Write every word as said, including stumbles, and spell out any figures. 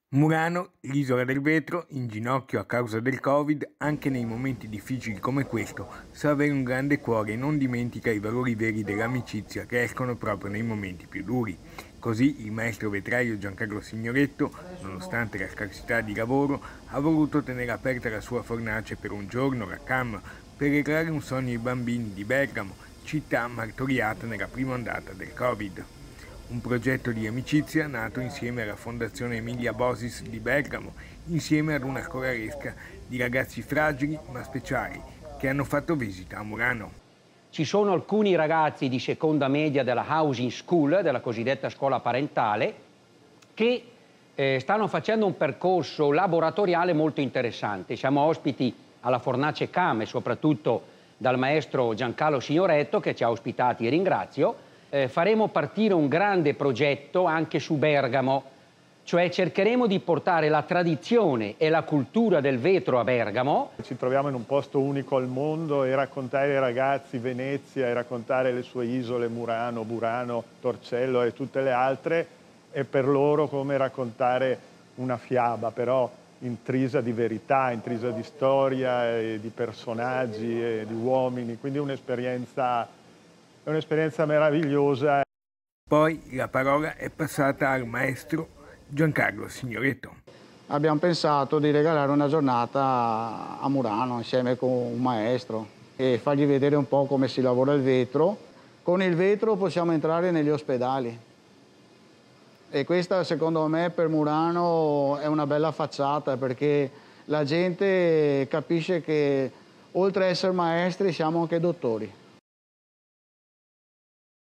Murano, l'isola del vetro, in ginocchio a causa del Covid, anche nei momenti difficili come questo, sa avere un grande cuore e non dimentica i valori veri dell'amicizia che escono proprio nei momenti più duri. Così il maestro vetraio Giancarlo Signoretto, nonostante la scarsità di lavoro, ha voluto tenere aperta la sua fornace per un giorno, la Cam, per regalare un sogno ai bambini di Bergamo, città martoriata nella prima ondata del Covid. Un progetto di amicizia nato insieme alla Fondazione Emilia Bosis di Bergamo, insieme ad una scolaresca di ragazzi fragili ma speciali che hanno fatto visita a Murano. Ci sono alcuni ragazzi di seconda media della Housing School, della cosiddetta scuola parentale, che eh, stanno facendo un percorso laboratoriale molto interessante. Siamo ospiti alla Fornace Cam e soprattutto dal maestro Giancarlo Signoretto che ci ha ospitati e ringrazio. Eh, faremo partire un grande progetto anche su Bergamo, cioè cercheremo di portare la tradizione e la cultura del vetro a Bergamo. Ci troviamo in un posto unico al mondo e raccontare ai ragazzi Venezia e raccontare le sue isole, Murano, Burano, Torcello e tutte le altre, è per loro come raccontare una fiaba, però intrisa di verità, intrisa di storia, e di personaggi e di uomini, quindi un'esperienza È un'esperienza meravigliosa. Poi la parola è passata al maestro Giancarlo Signoretto. Abbiamo pensato di regalare una giornata a Murano insieme con un maestro e fargli vedere un po' come si lavora il vetro. Con il vetro possiamo entrare negli ospedali e questa secondo me per Murano è una bella facciata, perché la gente capisce che oltre a essere maestri siamo anche dottori.